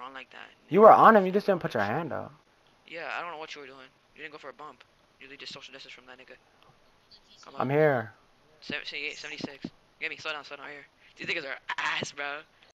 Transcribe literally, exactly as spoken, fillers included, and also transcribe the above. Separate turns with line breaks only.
on like that.
You were on him. You just didn't put your hand out.
Yeah, I don't know what you were doing. You didn't go for a bump. You really just social distance from that nigga. Come on.
I'm here.
seventy-eight, seventy-six. Get me. Slow down, slow down. Right here. These niggas are ass, bro.